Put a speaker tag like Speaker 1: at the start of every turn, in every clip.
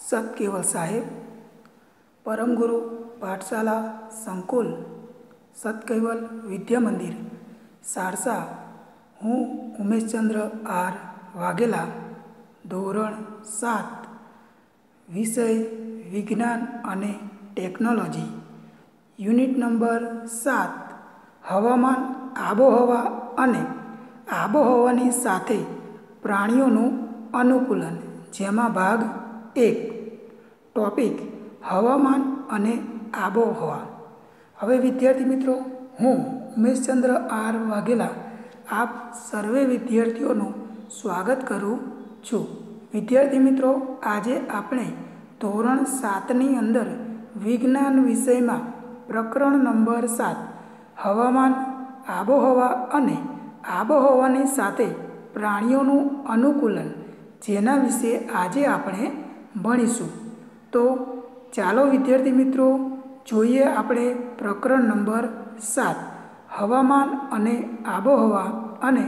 Speaker 1: सत केवल साहेब, परम गुरु पाठशाला संकुल, सत केवल विद्या मंदिर सारसा। हूँ उमेशचंद्र आर वाघेला, धोरण 7, विषय विज्ञान अने टेक्नोलॉजी, યુનિટ નંબર 7, હવામાન, આબોહવા અને આબોહવાની સાથે પ્રાણીઓનું અનુકૂલન, જેમાં ભાગ 1, ટોપિક હવામાન અને આબોહવા। હવે વિદ્યાર્થી મિત્રો, હું ઉમેશચંદ્ર આર વાઘેલા આપ સર્વે વિદ્યાર્થીઓનું સ્વાગત કરું છું। વિદ્યાર્થી મિત્રો, આજે આપણે ધોરણ 7ની અંદર વિજ્ઞાન વિષયમાં પ્રકરણ નંબર 7 હવામાન, આબોહવા અને આબોહવાની સાથે પ્રાણીઓનું અનુકૂલન, જેના વિશે આજે આપણે ભણીશું। તો ચાલો વિદ્યાર્થી મિત્રો, જોઈએ આપણે પ્રકરણ નંબર 7 હવામાન અને આબોહવા અને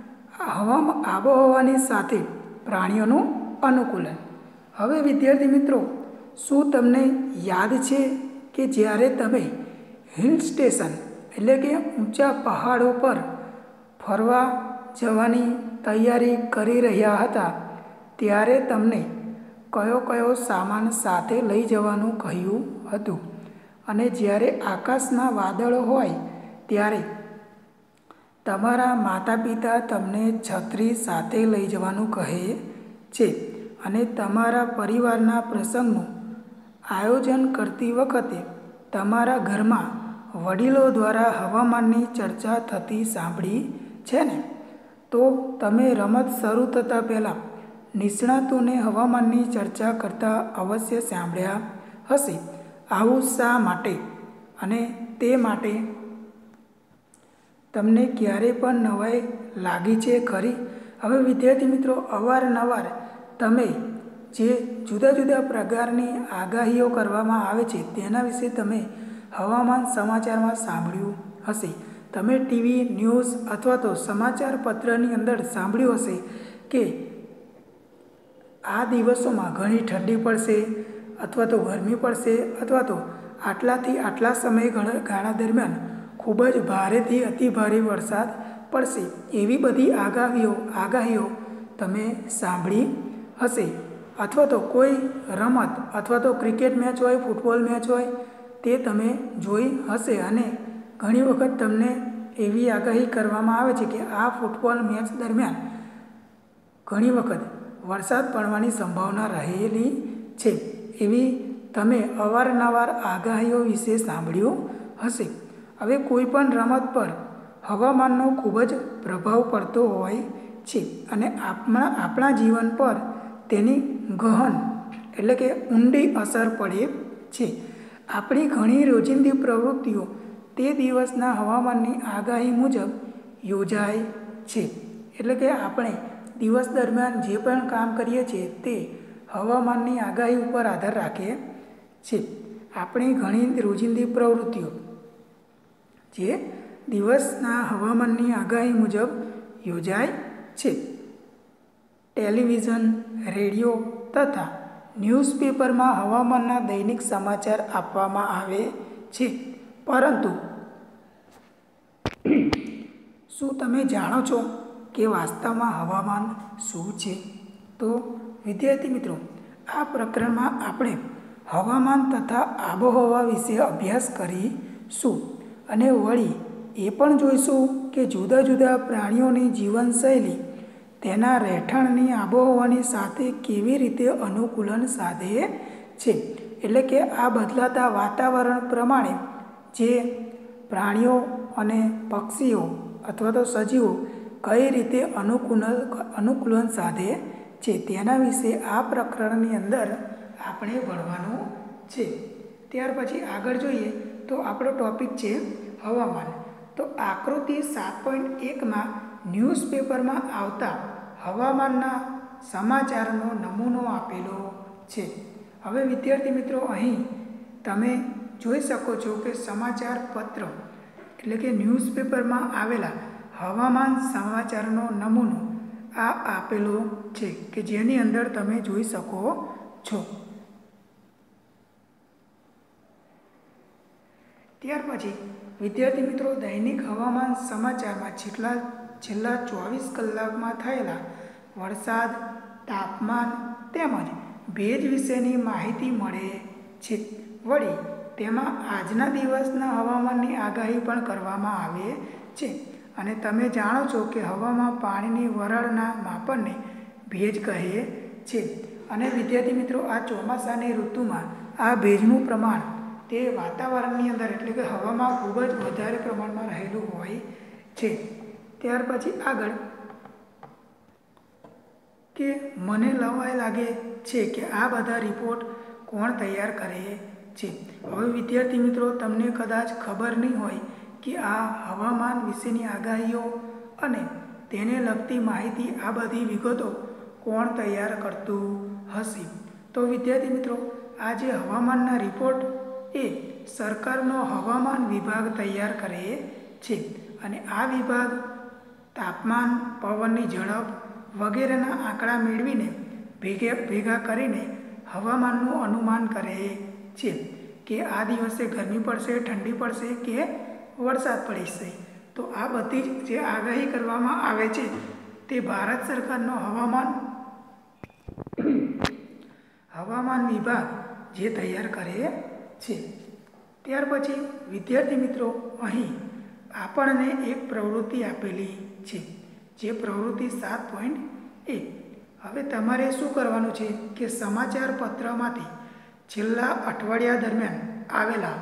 Speaker 1: આબોહવાની સાથે પ્રાણીઓનું અનુકૂલન। હવે વિદ્યાર્થી મિત્રો, શું તમને યાદ છે કે જ્યારે તમે હિલ સ્ટેશન એટલે કે ઊંચા પહાડો પર ફરવા જવાની તૈયારી કરી રહ્યા હતા, ત્યારે તમને કયો કયો સામાન સાથે લઈ જવાનું કહ્યું હતું? અને જ્યારે આકાશમાં વાદળો હોય ત્યારે તમારા માતા પિતા તમને છત્રી સાથે લઈ જવાનું કહે છે, અને તમારા પરિવારના પ્રસંગનું આયોજન કરતી વખતે તમારા ઘરમાં વડીલો દ્વારા હવામાનની ચર્ચા થતી સાંભળી છે ને? તો તમે રમત શરૂ થતાં પહેલાં નિષ્ણાતોને હવામાનની ચર્ચા કરતા અવશ્ય સાંભળ્યા હશે। આવું શા માટે? અને તે માટે તમને ક્યારે પણ નવાઈ લાગી છે ખરી? હવે વિદ્યાર્થી મિત્રો, અવારનવાર તમે જે જુદા જુદા પ્રકારની આગાહીઓ કરવામાં આવે છે તેના વિશે તમે હવામાન સમાચારમાં સાંભળ્યું હશે। તમે ટીવી, ન્યૂઝ અથવા તો સમાચાર પત્રની અંદર સાંભળ્યું હશે કે આ દિવસોમાં ઘણી ઠંડી પડશે, અથવા તો ગરમી પડશે, અથવા તો આટલાથી આટલા સમયગાળા દરમિયાન ખૂબ જ ભારેથી અતિભારે વરસાદ પડશે, એવી બધી આગાહીઓ તમે સાંભળી હશે। અથવા તો કોઈ રમત અથવા તો ક્રિકેટ મેચ હોય, ફૂટબોલ મેચ હોય, તે તમે જોઈ હશે, અને ઘણી વખત તમને એવી આગાહી કરવામાં આવે છે કે આ ફૂટબોલ મેચ દરમિયાન ઘણી વખત વરસાદ પડવાની સંભાવના રહેલી છે, એવી તમે અવારનવાર આગાહીઓ વિશે સાંભળ્યું હશે। હવે કોઈ પણ રમત પર હવામાનનો ખૂબ જ પ્રભાવ પડતો હોય છે, અને આપણા જીવન પર તેની ગહન એટલે કે ઊંડી અસર પડે છે। આપણી ઘણી રોજિંદી પ્રવૃત્તિઓ તે દિવસના હવામાનની આગાહી મુજબ યોજાય છે, એટલે કે આપણે દિવસ દરમિયાન જે પણ કામ કરીએ છીએ તે હવામાનની આગાહી ઉપર આધાર રાખે છે। આપણી ઘણી રોજિંદી પ્રવૃત્તિઓ જે દિવસના હવામાનની આગાહી મુજબ યોજાય છે। ટેલિવિઝન, રેડિયો તથા ન્યૂઝપેપરમાં હવામાનના દૈનિક સમાચાર આપવામાં આવે છે, પરંતુ શું તમે જાણો છો કે વાસ્તવમાં હવામાન શું છે? તો વિદ્યાર્થી મિત્રો, આ પ્રકરણમાં આપણે હવામાન તથા આબોહવા વિશે અભ્યાસ કરીશું, અને વળી એ પણ જોઈશું કે જુદા જુદા પ્રાણીઓની જીવનશૈલી તેના રહેઠાણની આબોહવાની સાથે કેવી રીતે અનુકૂલન સાધે છે। એટલે કે આ બદલાતા વાતાવરણ પ્રમાણે જે પ્રાણીઓ અને પક્ષીઓ અથવા તો સજીવો કઈ રીતે અનુકૂલન સાધે છે, તેના વિશે આ પ્રકરણની અંદર આપણે ભણવાનું છે। ત્યાર પછી આગળ જોઈએ તો આપણો ટોપિક છે હવામાન। તો આકૃતિ 7.1માં ન્યૂઝપેપરમાં આવતા હવામાનના સમાચારનો નમૂનો આપેલો છે। હવે વિદ્યાર્થી મિત્રો, અહીં તમે જોઈ શકો છો કે સમાચાર પત્ર એટલે કે ન્યૂઝપેપરમાં આવેલા હવામાન સમાચારનો નમૂનો આ આપેલો છે, કે જેની અંદર તમે જોઈ શકો છો ત્યાર પછી વિદ્યાર્થી મિત્રો, દૈનિક હવામાન સમાચારમાં છેલ્લા 24 કલાકમાં થયેલા વરસાદ, તાપમાન તેમજ ભેજ વિશેની માહિતી મળે છે. વળી તેમાં આજના દિવસના હવામાનની આગાહી પણ કરવામાં આવે છે. અને તમે જાણો છો કે હવામાં પાણીની વરાળના માપનને ભેજ કહે છે. અને વિદ્યાર્થી મિત્રો, આ ચોમાસાની ઋતુમાં આ ભેજનું પ્રમાણ તે વાતાવરણની અંદર એટલે કે હવામાં ખૂબ જ વધારે પ્રમાણમાં રહેલું હોય છે. ત્યાર પછી આગળ કે મને નવાઈ લાગે છે કે આ બધા રિપોર્ટ કોણ તૈયાર કરે છે. હવે વિદ્યાર્થી મિત્રો, તમને કદાચ ખબર નહીં હોય કે આ હવામાન વિશેની આગાહીઓ અને તેને લગતી માહિતી, આ બધી વિગતો કોણ તૈયાર કરતું હશે. તો વિદ્યાર્થી મિત્રો, આ જે હવામાનના રિપોર્ટ એ સરકારનો હવામાન વિભાગ તૈયાર કરે છે. અને આ વિભાગ તાપમાન, પવનની ઝડપ વગેરેના આંકડા મેળવીને ભેગા કરીને હવામાનનું અનુમાન કરે છે કે આ દિવસે ગરમી પડશે, ઠંડી પડશે કે વરસાદ પડશે. તો આ બધી જ જે આગાહી કરવામાં આવે છે તે ભારત સરકારનો હવામાન વિભાગ જે તૈયાર કરે છે. ત્યાર પછી વિદ્યાર્થી મિત્રો, અહીં આપણને એક પ્રવૃત્તિ આપેલી છે, જે પ્રવૃત્તિ 7.1. હવે તમારે શું કરવાનું છે કે સમાચાર પત્રમાંથી છેલ્લા અઠવાડિયા દરમિયાન આવેલા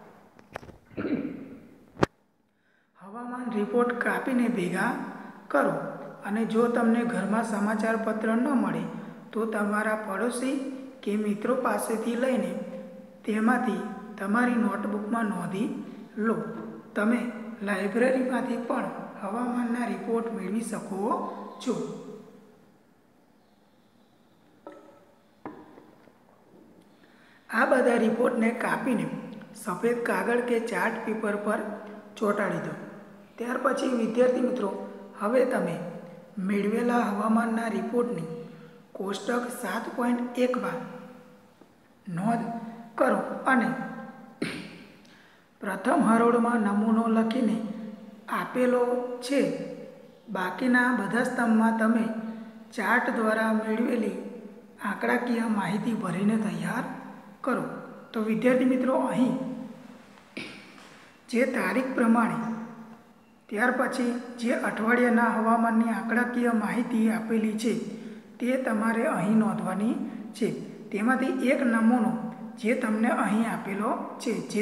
Speaker 1: હવામાન રિપોર્ટ કાપીને ભેગા કરો. અને જો તમને ઘરમાં સમાચાર પત્ર ન મળે તો તમારા પડોશી કે મિત્રો પાસેથી લઈને તેમાંથી તમારી નોટબુકમાં નોંધી લો. તમે લાઇબ્રેરીમાંથી પણ હવામાનના રિપોર્ટ મેળવી શકો છો. આ બધા રિપોર્ટને કાપીને સફેદ કાગળ કે ચાર્ટ પેપર પર ચોંટાડી દો. ત્યાર પછી વિદ્યાર્થી મિત્રો, હવે તમે મેળવેલા હવામાનના રિપોર્ટની કોષ્ટક 7.1માં નોંધ કરો અને પ્રથમ હરોળમાં નમૂનો લખીને આપેલો છે. બાકીના બધા સ્તંભમાં તમે ચાર્ટ દ્વારા મેળવેલી આંકડાકીય માહિતી ભરીને તૈયાર કરો. તો વિદ્યાર્થી મિત્રો, અહીં જે તારીખ પ્રમાણે ત્યાર પછી જે અઠવાડિયાના હવામાનની આંકડાકીય માહિતી આપેલી છે તે તમારે અહીં નોંધવાની છે. તેમાંથી એક નમૂનો જે તમને અહીં આપેલો છે, જે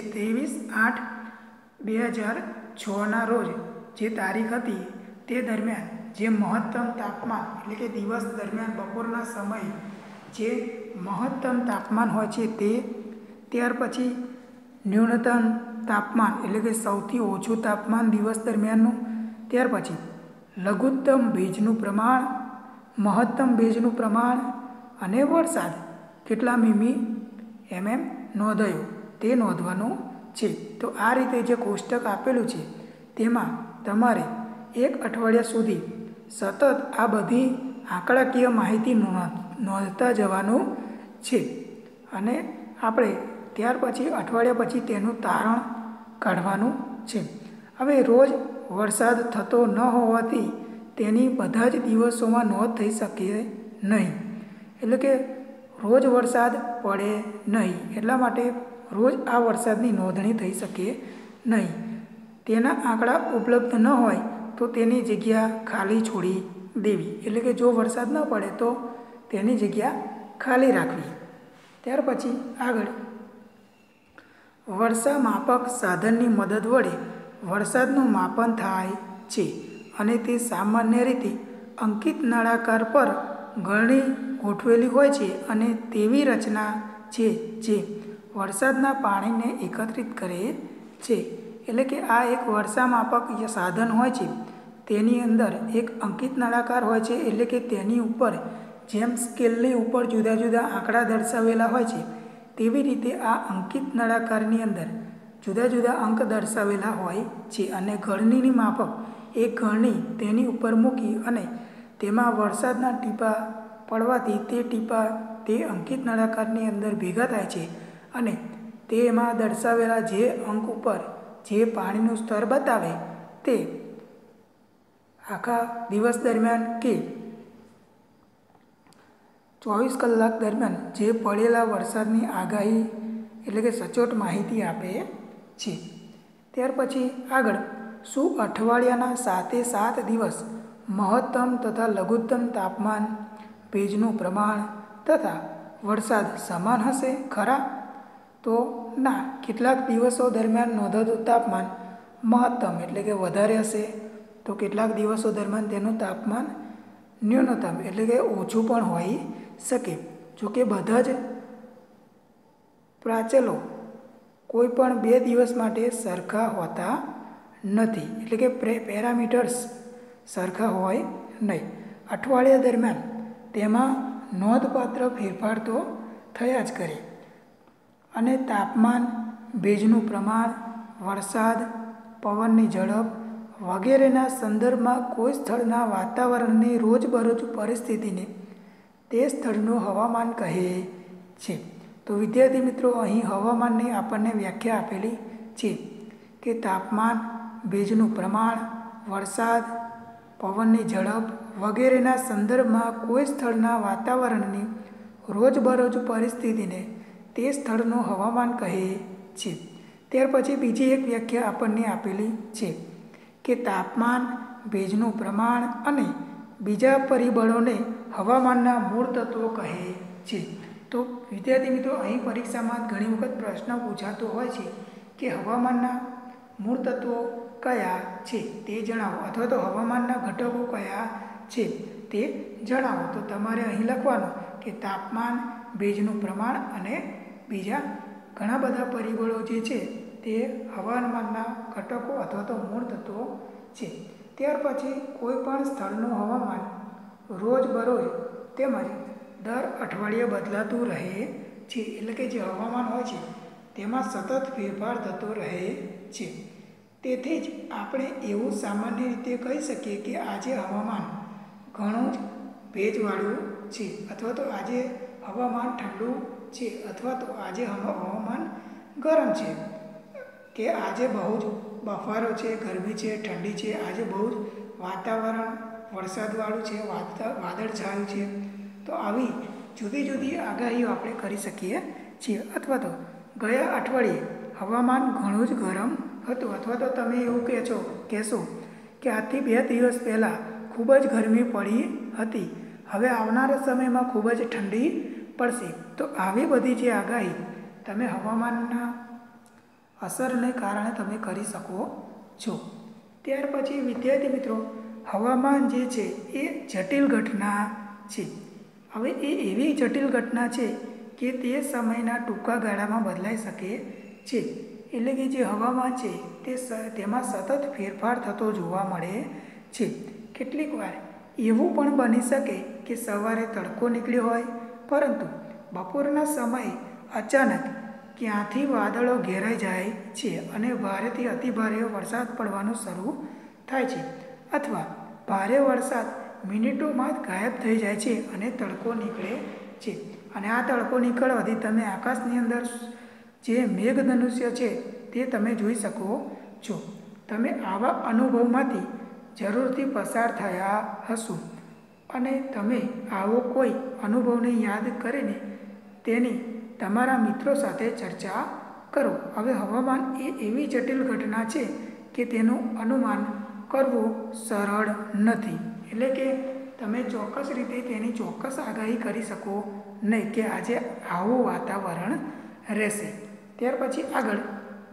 Speaker 1: 23/8/2006ના રોજ જે તારીખ હતી તે દરમિયાન જે મહત્તમ તાપમાન એટલે કે દિવસ દરમિયાન બપોરના સમયે જે મહત્તમ તાપમાન હોય છે તે, ત્યાર પછી ન્યૂનતમ તાપમાન એટલે કે સૌથી ઓછું તાપમાન દિવસ દરમિયાનનું, ત્યાર પછી લઘુત્તમ ભેજનું પ્રમાણ, મહત્તમ ભેજનું પ્રમાણ અને વરસાદ કેટલા mm નોંધાયો તે નોંધવાનું છે. તો આ રીતે જે કોષ્ટક આપેલું છે તેમાં તમારે એક અઠવાડિયા સુધી સતત આ બધી આંકડાકીય માહિતી નોંધતા જવાનું છે. અને આપણે ત્યાર પછી અઠવાડિયા પછી તેનું તારણ કાઢવાનું છે. હવે રોજ વરસાદ થતો ન હોવાથી તેની બધા જ દિવસોમાં નોંધ થઈ શકે નહીં. એટલે કે રોજ વરસાદ પડે નહીં, એટલા માટે રોજ આ વરસાદની નોંધણી થઈ શકે નહીં. તેના આંકડા ઉપલબ્ધ ન હોય તો તેની જગ્યા ખાલી છોડી દેવી. એટલે કે જો વરસાદ ન પડે તો તેની જગ્યા ખાલી રાખવી. ત્યાર પછી આગળ વર્ષા માપક સાધનની મદદ વડે વરસાદનું માપન થાય છે. અને તે સામાન્ય રીતે અંકિત નળાકાર પર ગળણી ગોઠવેલી હોય છે અને તેવી રચના છે જે વરસાદના પાણીને એકત્રિત કરે છે. એટલે કે આ એક વર્ષા માપક સાધન હોય છે. તેની અંદર એક અંકિત નળાકાર હોય છે. એટલે કે તેની ઉપર જેમ સ્કેલની ઉપર જુદા જુદા આંકડા દર્શાવેલા હોય છે તેવી રીતે આ અંકિત નળાકારની અંદર જુદા જુદા અંક દર્શાવેલા હોય છે. અને ગળણીની માફક એક ગળણી તેની ઉપર મૂકી અને તેમાં વરસાદના ટીપા પડવાથી તે ટીપા તે અંકિત નળાકારની અંદર ભેગા થાય છે અને તેમાં દર્શાવેલા જે અંક ઉપર જે પાણીનું સ્તર બતાવે તે આખા દિવસ દરમિયાન કે 24 કલાક દરમિયાન જે પડેલા વરસાદની આગાહી એટલે કે સચોટ માહિતી આપે છે. ત્યાર પછી આગળ શું અઠવાડિયાના 7 દિવસ મહત્તમ તથા લઘુત્તમ તાપમાન, ભેજનું પ્રમાણ તથા વરસાદ સમાન હશે ખરા? તો ના, કેટલાક દિવસો દરમિયાન નોંધાતું તાપમાન મહત્તમ એટલે કે વધારે હશે, તો કેટલાક દિવસો દરમિયાન તેનું તાપમાન ન્યૂનતમ એટલે કે ઓછું પણ હોઈ શકે. જોકે બધા જ પ્રાચલો કોઈ પણ 2 દિવસ માટે સરખા હોતા નથી, એટલે કે પેરામીટર્સ સરખા હોય નહીં. અઠવાડિયા દરમિયાન તેમાં નોંધપાત્ર ફેરફાર તો થયા જ કરે અને તાપમાન, ભેજનું પ્રમાણ, વરસાદ, પવનની ઝડપ વગેરેના સંદર્ભમાં કોઈ સ્થળના વાતાવરણની રોજબરોજ પરિસ્થિતિને તે સ્થળનું હવામાન કહે છે. તો વિદ્યાર્થી મિત્રો, અહીં હવામાનની આપણને વ્યાખ્યા આપેલી છે કે તાપમાન, ભેજનું પ્રમાણ, વરસાદ, પવનની ઝડપ વગેરેના સંદર્ભમાં કોઈ સ્થળના વાતાવરણની રોજબરોજ પરિસ્થિતિને તે સ્થળનું હવામાન કહે છે. ત્યાર પછી બીજી એક વ્યાખ્યા આપણને આપેલી છે કે તાપમાન, ભેજનું પ્રમાણ અને બીજા પરિબળોને હવામાનના મૂળ તત્વો કહે છે. તો વિદ્યાર્થી મિત્રો, અહીં પરીક્ષામાં ઘણી વખત પ્રશ્ન પૂછાતો હોય છે કે હવામાનના મૂળ તત્વો કયા છે તે જણાવો, અથવા તો હવામાનના ઘટકો કયા છે તે જણાવો. તો તમારે અહીં લખવાનું કે તાપમાન, ભેજનું પ્રમાણ અને બીજા ઘણા બધા પરિબળો જે છે તે હવામાનના ઘટકો અથવા તો મૂળ તત્વો છે. ત્યાર પછી કોઈ પણ સ્થળનું હવામાન રોજબરોજ તેમજ દર અઠવાડિયે બદલાતું રહે છે, એટલે કે જે હવામાન હોય છે તેમાં સતત ફેરફાર થતો રહે છે. તેથી જ આપણે એવું સામાન્ય રીતે કહી શકીએ કે આજે હવામાન ઘણું જ ભેજવાળું છે, અથવા તો આજે હવામાન ઠંડુ છે, અથવા તો આજે હવામાન ગરમ છે, કે આજે બહુ જ બફારો છે, ગરમી છે, ઠંડી છે, આજે બહુ જ વાતાવરણ વરસાદવાળું છે, વાદળછાયું છે. તો આવી જુદી જુદી આગાહીઓ આપણે કરી શકીએ છીએ. અથવા તો ગયા અઠવાડિયે હવામાન ઘણું જ ગરમ હતું, અથવા તો તમે એવું કહેશો કે આજથી 2 દિવસ પહેલાં ખૂબ જ ગરમી પડી હતી, હવે આવનારા સમયમાં ખૂબ જ ઠંડી પડશે. તો આવી બધી જે આગાહી તમે હવામાનના અસરને કારણે તમે કરી શકો છો. ત્યાર પછી વિદ્યાર્થી મિત્રો, હવામાન જે છે એ જટિલ ઘટના છે. હવે એ એવી જટિલ ઘટના છે કે તે સમયના ટૂંકા ગાળામાં બદલાઈ શકે છે. એટલે કે જે હવામાન છે તેમાં સતત ફેરફાર થતો જોવા મળે છે. કેટલીક વાર એવું પણ બની શકે કે સવારે તડકો નીકળ્યો હોય, પરંતુ બપોરના સમયે અચાનક ક્યાંથી વાદળો ઘેરાઈ જાય છે અને ભારેથી અતિભારે વરસાદ પડવાનું શરૂ થાય છે, અથવા ભારે વરસાદ મિનિટોમાં જ ગાયબ થઈ જાય છે અને તડકો નીકળે છે. અને આ તડકો નીકળવાથી તમે આકાશની અંદર જે મેઘધનુષ્ય છે તે તમે જોઈ શકો છો. તમે આવા અનુભવમાંથી જરૂરથી પસાર થયા હશો અને તમે આવો કોઈ અનુભવને યાદ કરીને તેની તમારા મિત્રો સાથે ચર્ચા કરો. હવે હવામાન એ એવી જટિલ ઘટના છે કે તેનું અનુમાન કરવું સરળ નથી. એટલે કે તમે ચોક્કસ રીતે તેની ચોક્કસ આગાહી કરી શકો નહીં કે આજે આવું વાતાવરણ રહેશે. ત્યાર પછી આગળ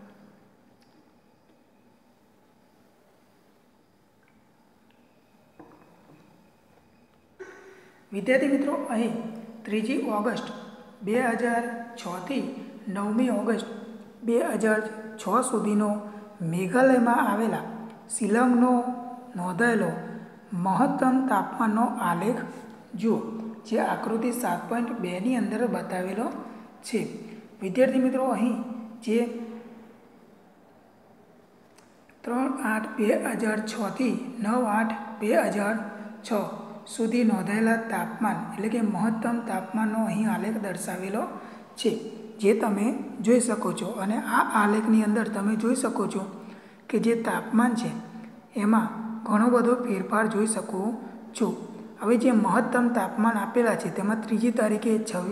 Speaker 1: વિદ્યાર્થી મિત્રો, અહીં 3 ઓગસ્ટ 2006થી 9 ઓગસ્ટ 2006 સુધીનો મેઘાલયમાં આવેલા શિલોંગનો નોંધાયેલો મહત્તમ તાપમાનનો આલેખ જુઓ, જે આકૃતિ 7.2ની અંદર બતાવેલો છે. વિદ્યાર્થી મિત્રો, અહીં જે 3/8/2006થી 9/8/2006 સુધી નોંધાયેલા તાપમાન એટલે કે મહત્તમ તાપમાનનો અહીં આલેખ દર્શાવેલો છે, જે તમે જોઈ શકો છો. અને આ આલેખની અંદર તમે જોઈ શકો છો કે જે તાપમાન છે એમાં ઘણો બધો ફેરફાર જોઈ શકો છો. હવે જે મહત્તમ તાપમાન આપેલા છે તેમાં 3જી તારીખે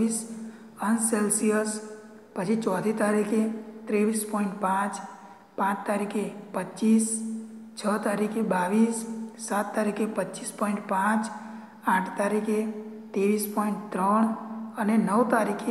Speaker 1: 26°C, પછી 4જી તારીખે 23.5, 5 તારીખે 25, 6 તારીખે 22, 7 તારીખે 25.5, 8 તારીખે 23.3 અને 9 તારીખે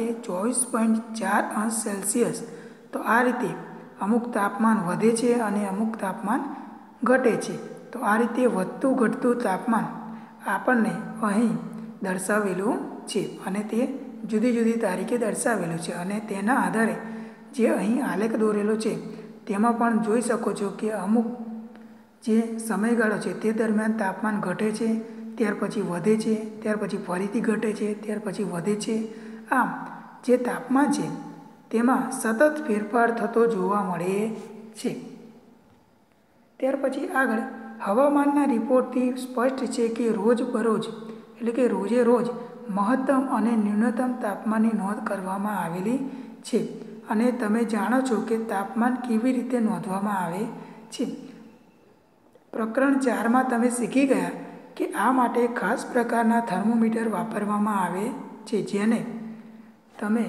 Speaker 1: 24.4°C. તો આ રીતે અમુક તાપમાન વધે છે અને અમુક તાપમાન ઘટે છે. તો આ રીતે વધતું ઘટતું તાપમાન આપણને અહીં દર્શાવેલું છે અને તે જુદી જુદી તારીખે દર્શાવેલું છે. અને તેના આધારે જે અહીં આલેખ દોરેલો છે તેમાં પણ જોઈ શકો છો કે અમુક જે સમયગાળો છે તે દરમિયાન તાપમાન ઘટે છે, ત્યાર પછી વધે છે, ત્યાર પછી ફરીથી ઘટે છે, ત્યાર પછી વધે છે. આમ જે તાપમાન છે તેમાં સતત ફેરફાર થતો જોવા મળે છે. ત્યાર પછી આગળ હવામાનના રિપોર્ટથી સ્પષ્ટ છે કે રોજબરોજ એટલે કે રોજે રોજ મહત્તમ અને ન્યૂનતમ તાપમાનની નોંધ કરવામાં આવેલી છે. અને તમે જાણો છો કે તાપમાન કેવી રીતે નોંધવામાં આવે છે. પ્રકરણ 4માં તમે શીખી ગયા કે આ માટે ખાસ પ્રકારના થર્મોમીટર વાપરવામાં આવે છે જેને તમે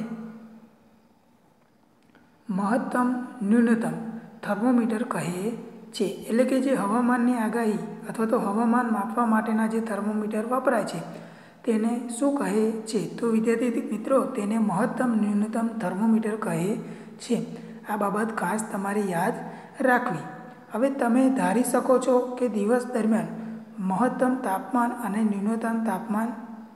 Speaker 1: મહત્તમ ન્યૂનતમ થર્મોમીટર કહે છે. એટલે કે જે હવામાનની આગાહી અથવા તો હવામાન માપવા માટેના જે થર્મોમીટર વપરાય છે તેને શું કહે છે? તો વિદ્યાર્થી મિત્રો તેને મહત્તમ ન્યૂનતમ થર્મોમીટર કહે છે. આ બાબત ખાસ તમારે યાદ રાખવી. હવે તમે ધારી શકો છો કે દિવસ દરમિયાન મહત્તમ તાપમાન અને ન્યૂનતમ તાપમાન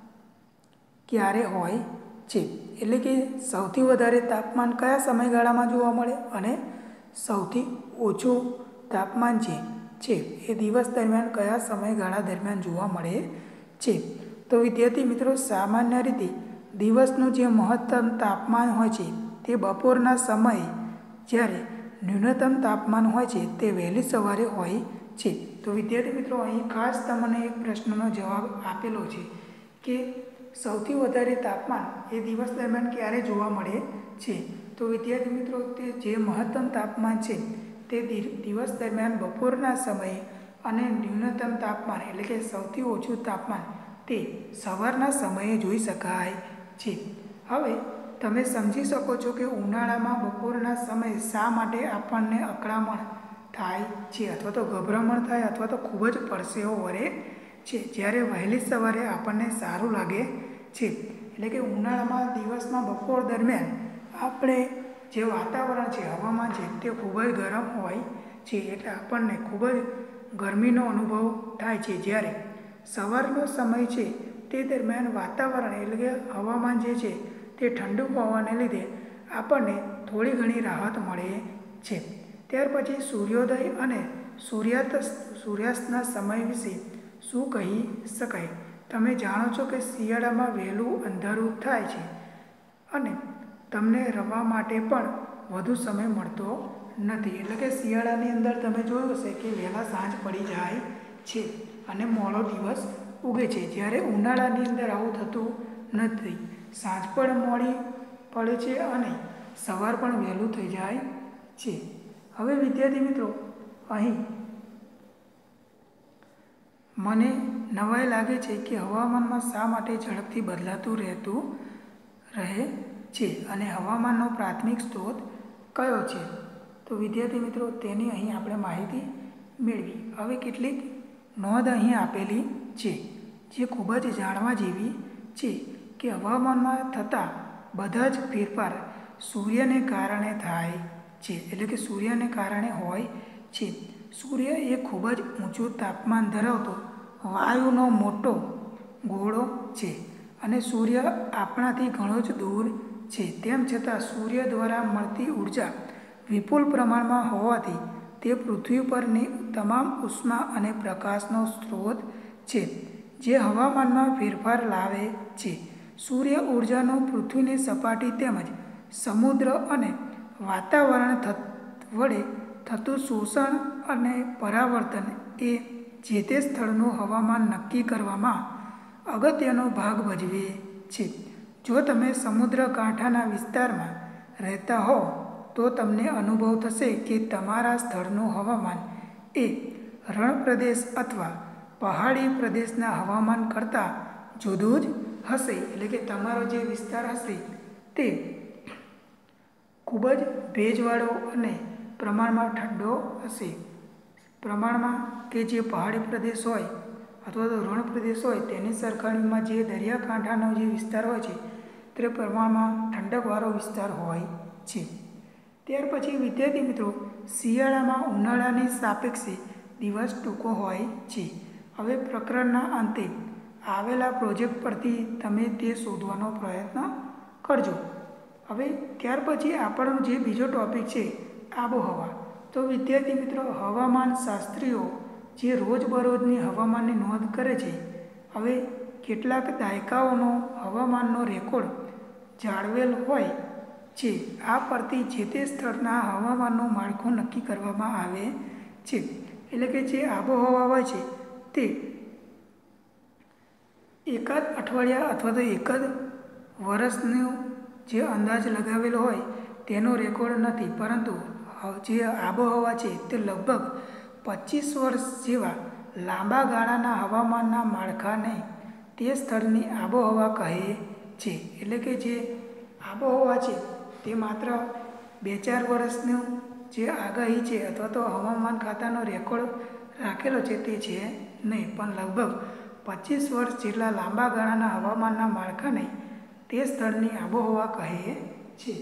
Speaker 1: ક્યારે હોય છે. એટલે કે સૌથી વધારે તાપમાન કયા સમયગાળામાં જોવા મળે અને સૌથી ઓછું તાપમાન છે એ દિવસ દરમિયાન કયા સમયગાળા દરમિયાન જોવા મળે છે. તો વિદ્યાર્થી મિત્રો સામાન્ય રીતે દિવસનું જે મહત્તમ તાપમાન હોય છે તે બપોરના સમયે, જ્યારે ન્યૂનતમ તાપમાન હોય છે તે વહેલી સવારે હોય છે. તો વિદ્યાર્થી મિત્રો અહીં ખાસ તમને એક પ્રશ્નનો જવાબ આપેલો છે કે સૌથી વધારે તાપમાન એ દિવસ દરમિયાન ક્યારે જોવા મળે છે. તો વિદ્યાર્થી મિત્રો તે જે મહત્તમ તાપમાન છે તે દિવસ દરમિયાન બપોરના સમયે અને ન્યૂનતમ તાપમાન એટલે કે સૌથી ઓછું તાપમાન તે સવારના સમયે જોઈ શકાય છે. હવે તમે સમજી શકો છો કે ઉનાળામાં બપોરના સમયે શા માટે આપણને અકળામણ થાય છે અથવા તો ગભરામણ થાય અથવા તો ખૂબ જ પરસેવો વળે છે, જ્યારે વહેલી સવારે આપણને સારું લાગે છે. એટલે કે ઉનાળામાં દિવસમાં બપોર દરમિયાન આપણે જે વાતાવરણ છે, હવામાન છે તે ખૂબ જ ગરમ હોય છે, એટલે આપણને ખૂબ જ ગરમીનો અનુભવ થાય છે. જ્યારે સવારનો સમય છે તે દરમિયાન વાતાવરણ એટલે કે હવામાન જે છે તે ઠંડુ હોવાને લીધે આપણને થોડી ઘણી રાહત મળે છે. ત્યાર પછી સૂર્યોદય અને સૂર્યાસ્તના સમય વિશે શું કહી શકાય? તમે જાણો છો કે શિયાળામાં વહેલું અંધારું થાય છે અને તમને રમવા માટે પણ વધુ સમય મળતો નથી. એટલે કે શિયાળાની અંદર તમે જોયું હશે કે વહેલા સાંજ પડી જાય છે અને મોડો દિવસ ઉગે છે, જ્યારે ઉનાળાની અંદર આવું થતું નથી. સાંજ પણ મોડી પડે છે અને સવાર પણ વહેલું થઈ જાય છે. હવે વિદ્યાર્થી મિત્રો અહીં મને નવાઈ લાગે છે કે હવામાનમાં શા માટે ઝડપથી બદલાતું રહેતું રહે છે અને હવામાનનો પ્રાથમિક સ્ત્રોત કયો છે? તો વિદ્યાર્થી મિત્રો તેની અહીં આપણે માહિતી મેળવી. હવે કેટલીક નોંધ અહીં આપેલી છે જે ખૂબ જ જાણવા જેવી છે કે હવામાનમાં થતા બધા જ ફેરફાર સૂર્યને કારણે થાય છે, એટલે કે સૂર્યને કારણે હોય છે. સૂર્ય એ ખૂબ જ ઊંચું તાપમાન ધરાવતો વાયુનો મોટો ગોળો છે અને સૂર્ય આપણાથી ઘણો જ દૂર છે. તેમ છતાં સૂર્ય દ્વારા મળતી ઉર્જા વિપુલ પ્રમાણમાં હોવાથી તે પૃથ્વી પરની તમામ ઉષ્મા અને પ્રકાશનો સ્ત્રોત છે, જે હવામાનમાં ફેરફાર લાવે છે. સૂર્ય ઉર્જાનો પૃથ્વીની સપાટી તેમજ સમુદ્ર અને વાતાવરણ વડે થતું શોષણ અને પરાવર્તન એ જે તે સ્થળનું હવામાન નક્કી કરવામાં અગત્યનો ભાગ ભજવે છે. જો તમે સમુદ્ર કાંઠાના વિસ્તારમાં રહેતા હો તો તો તમને અનુભવ થશે કે તમારા સ્થળનું હવામાન એ રણ પ્રદેશ અથવા પહાડી પ્રદેશના હવામાન કરતાં જુદું જ હશે. એટલે કે તમારો જે વિસ્તાર હશે તે ખૂબ જ ભેજવાળો અને પ્રમાણમાં ઠંડો હશે. પ્રમાણમાં કે જે પહાડી પ્રદેશ હોય અથવા તો રણ પ્રદેશ હોય તેની સરખામણીમાં જે દરિયાકાંઠાનો જે વિસ્તાર હોય છે તે પ્રમાણમાં ઠંડકવાળો વિસ્તાર હોય છે. ત્યાર પછી વિદ્યાર્થી મિત્રો, શિયાળામાં ઉનાળાની સાપેક્ષે દિવસ ટૂંકો હોય છે. હવે પ્રકરણના અંતે આવેલા પ્રોજેક્ટ પરથી તમે તે શોધવાનો પ્રયત્ન કરજો. હવે ત્યાર પછી આપણો જે બીજો ટોપિક છે આબોહવા. તો વિદ્યાર્થી મિત્રો, હવામાન શાસ્ત્રીઓ જે રોજબરોજની હવામાનની નોંધ કરે છે, હવે કેટલાક દાયકાઓનો હવામાનનો રેકોર્ડ જાળવેલ હોય છે. આ પરથી જે તે સ્થળના હવામાનનું માળખું નક્કી કરવામાં આવે છે. એટલે કે જે આબોહવા હોય છે તે એકાદ અઠવાડિયા અથવા તો એકાદ વર્ષનો જે અંદાજ લગાવેલો હોય તેનો રેકોર્ડ નથી, પરંતુ જે આબોહવા છે તે લગભગ 25 વર્ષ જેવા લાંબા ગાળાના હવામાનના માળખાને તે સ્થળની આબોહવા કહે છે. એટલે કે જે આબોહવા છે તે માત્ર 2-4 વર્ષનું જે આગાહી છે અથવા તો હવામાન ખાતાનો રેકોર્ડ રાખેલો છે તે છે નહીં, પણ લગભગ 25 વર્ષ જેટલા લાંબા ગાળાના હવામાનના માળખાને તે સ્થળની આબોહવા કહે છે.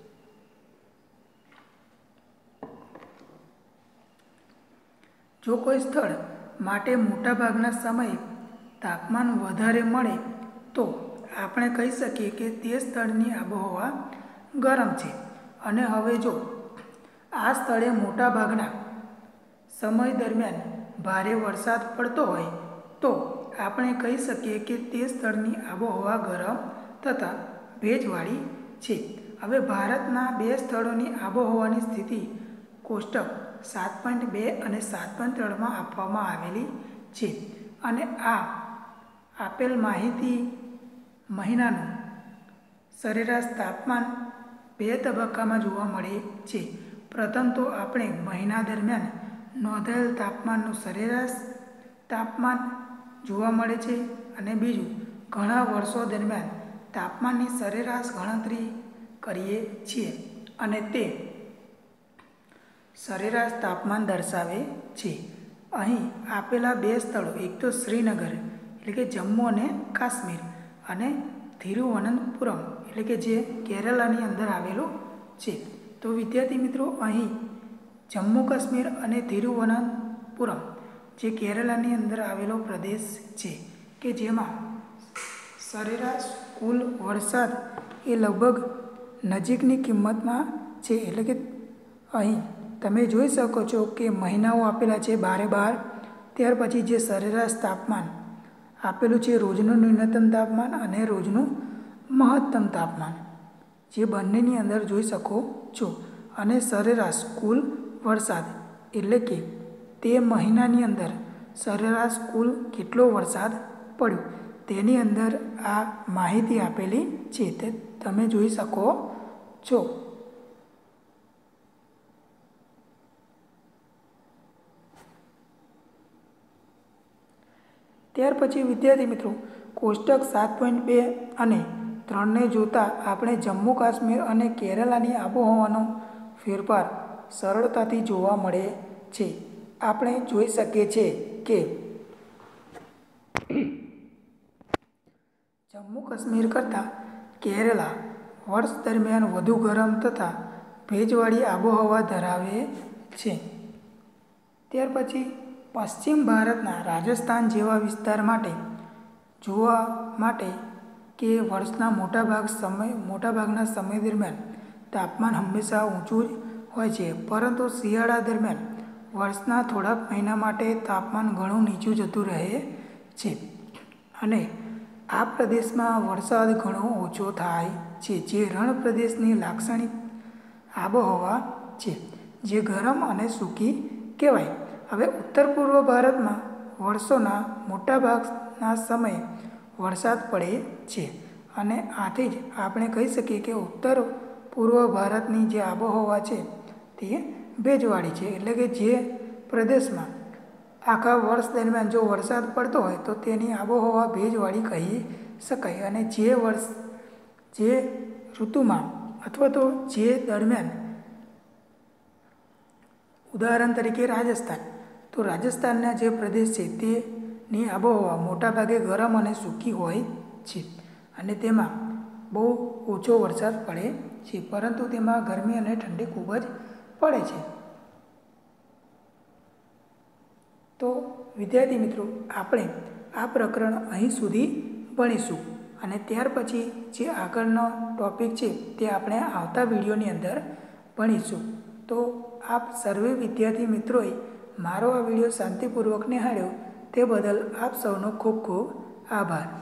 Speaker 1: જો કોઈ સ્થળ માટે મોટાભાગના સમયે તાપમાન વધારે મળે તો આપણે કહી શકીએ કે તે સ્થળની આબોહવા ગરમ છે. અને હવે જો આ સ્થળે મોટાભાગના સમય દરમિયાન ભારે વરસાદ પડતો હોય તો આપણે કહી શકીએ કે તે સ્થળની આબોહવા ગરમ તથા ભેજવાળી છે. હવે ભારતના 2 સ્થળોની આબોહવાની સ્થિતિ કોષ્ટક 7.2 અને 7.3 આપવામાં આવેલી છે. અને આ આપેલ માહિતી મહિનાનું સરેરાશ તાપમાન 2 તબક્કામાં જોવા મળે છે. પ્રથમ તો આપણે મહિના દરમિયાન નોંધાયેલ તાપમાનનું સરેરાશ તાપમાન જોવા મળે છે, અને બીજું ઘણા વર્ષો દરમિયાન તાપમાનની સરેરાશ ગણતરી કરીએ છીએ અને તે સરેરાશ તાપમાન દર્શાવે છે. અહીં આપેલા 2 સ્થળો, એક તો શ્રીનગર એટલે કે જમ્મુ અને કાશ્મીર, અને તિરુવનંતપુરમ એટલે કે જે કેરળની અંદર આવેલું છે. તો વિદ્યાર્થી મિત્રો, અહીં જમ્મુ કાશ્મીર અને તિરુવનંતપુરમ જે કેરળની અંદર આવેલો પ્રદેશ છે કે જેમાં સરેરાશ કુલ વરસાદ એ લગભગ નજીકની કિંમતમાં છે. એટલે કે અહીં તમે જોઈ શકો છો કે મહિનાઓ આપેલા છે 12. ત્યાર પછી જે સરેરાશ તાપમાન આપેલું છે, રોજનું ન્યૂનતમ તાપમાન અને રોજનું મહત્તમ તાપમાન, જે બંનેની અંદર જોઈ શકો છો. અને સરેરાશ કુલ વરસાદ એટલે કે તે મહિનાની અંદર સરેરાશ કુલ કેટલો વરસાદ પડ્યો તેની અંદર આ માહિતી આપેલી છે, તે તમે જોઈ શકો છો. ત્યાર પછી વિદ્યાર્થી મિત્રો, કોષ્ટક 7.2 અને 3ને જોતા આપણે જમ્મુ કાશ્મીર અને કેરળની આબોહવાનો ફેરફાર સરળતાથી જોવા મળે છે. આપણે જોઈ શકીએ છીએ કે જમ્મુ કાશ્મીર કરતાં કેરળ વર્ષ દરમિયાન વધુ ગરમ તથા ભેજવાળી આબોહવા ધરાવે છે. ત્યાર પછી પશ્ચિમ ભારતના રાજસ્થાન જેવા વિસ્તાર માટે જોવા માટે કે વર્ષના મોટાભાગના સમય દરમિયાન તાપમાન હંમેશા ઊંચું જ હોય છે, પરંતુ શિયાળા દરમિયાન વર્ષના થોડાક મહિના માટે તાપમાન ઘણું નીચું જતું રહે છે. અને આ પ્રદેશમાં વરસાદ ઘણો ઓછો થાય છે, જે રણ પ્રદેશની લાક્ષણિક આબોહવા છે, જે ગરમ અને સૂકી કહેવાય. હવે ઉત્તર પૂર્વ ભારતમાં વર્ષોના મોટાભાગના સમયે વરસાદ પડે છે, અને આથી જ આપણે કહી શકીએ કે ઉત્તર પૂર્વ ભારતની જે આબોહવા છે તે ભેજવાળી છે, એટલે કે જે પ્રદેશમાં આખા વર્ષ દરમિયાન જો વરસાદ પડતો હોય તો તેની આબોહવા ભેજવાળી કહી શકાય. અને જે ઋતુમાં અથવા તો જે દરમિયાન, ઉદાહરણ તરીકે રાજસ્થાન, તો રાજસ્થાનના જે પ્રદેશ છે તેની આબોહવા મોટાભાગે ગરમ અને સૂકી હોય છે અને તેમાં બહુ ઓછો વરસાદ પડે છે, પરંતુ તેમાં ગરમી અને ઠંડી ખૂબ જ પડે છે. તો વિદ્યાર્થી મિત્રો, આપણે આ પ્રકરણ અહીં સુધી ભણીશું અને ત્યાર પછી જે આગળનો ટૉપિક છે તે આપણે આવતા વિડીયોની અંદર ભણીશું. તો આપ સર્વે વિદ્યાર્થી મિત્રોએ મારો આ વિડીયો શાંતિપૂર્વક નિહાળ્યો તે બદલ આપ સૌનો ખૂબ ખૂબ આભાર.